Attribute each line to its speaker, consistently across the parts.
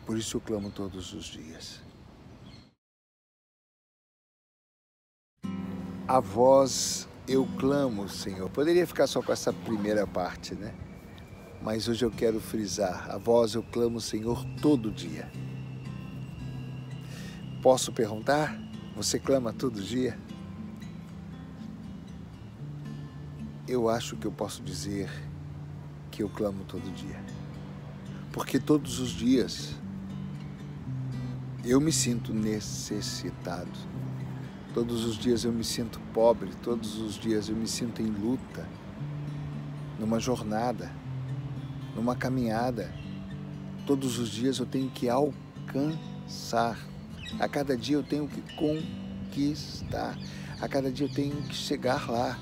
Speaker 1: Por isso eu clamo todos os dias. A voz eu clamo, Senhor. Poderia ficar só com essa primeira parte, né? Mas hoje eu quero frisar. A voz eu clamo, Senhor, todo dia. Posso perguntar? Você clama todo dia? Eu acho que eu posso dizer que eu clamo todo dia. Porque todos os dias eu me sinto necessitado. Todos os dias eu me sinto pobre. Todos os dias eu me sinto em luta. Numa jornada. Numa caminhada. Todos os dias eu tenho que alcançar. A cada dia eu tenho que conquistar. A cada dia eu tenho que chegar lá.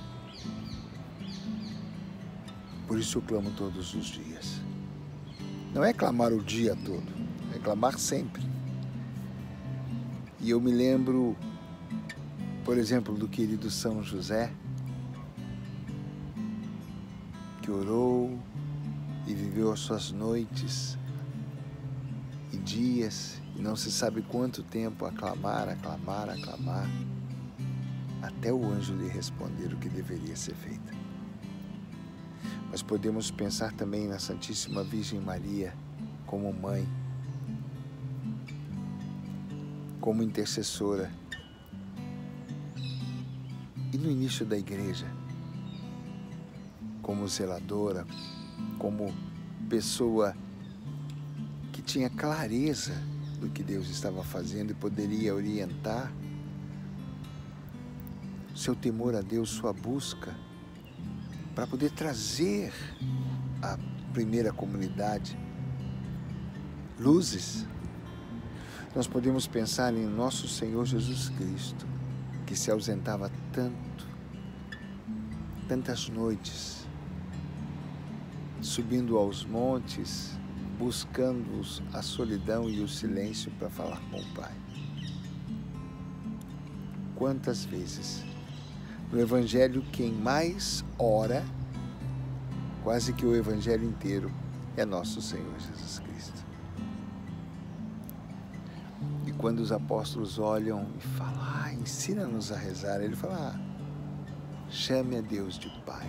Speaker 1: Por isso eu clamo todos os dias. Não é clamar o dia todo, é clamar sempre. E eu me lembro, por exemplo, do querido São José, que orou e viveu as suas noites e dias, e não se sabe quanto tempo a clamar, até o anjo lhe responder o que deveria ser feito. Mas podemos pensar também na Santíssima Virgem Maria como mãe, como intercessora. E no início da igreja, como zeladora, como pessoa que tinha clareza do que Deus estava fazendo e poderia orientar, seu temor a Deus, sua busca, para poder trazer à primeira comunidade luzes. Nós podemos pensar em nosso Senhor Jesus Cristo, que se ausentava tantas noites, subindo aos montes, buscando a solidão e o silêncio para falar com o Pai. Quantas vezes no Evangelho quem mais ora, quase que o Evangelho inteiro, é nosso Senhor Jesus Cristo. E quando os apóstolos olham e falam, ensina-nos a rezar, ele fala, chame a Deus de Pai.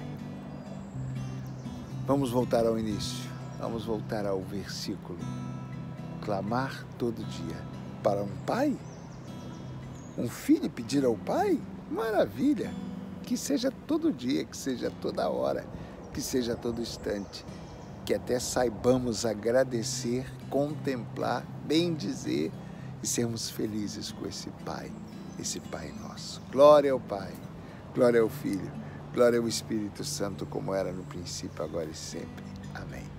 Speaker 1: Vamos voltar ao início, vamos voltar ao versículo. Clamar todo dia para um pai? Um filho pedir ao pai? Maravilha! Que seja todo dia, que seja toda hora, que seja a todo instante. Que até saibamos agradecer, contemplar, bendizer e sermos felizes com esse Pai nosso. Glória ao Pai, glória ao Filho, glória ao Espírito Santo, como era no princípio, agora e sempre. Amém.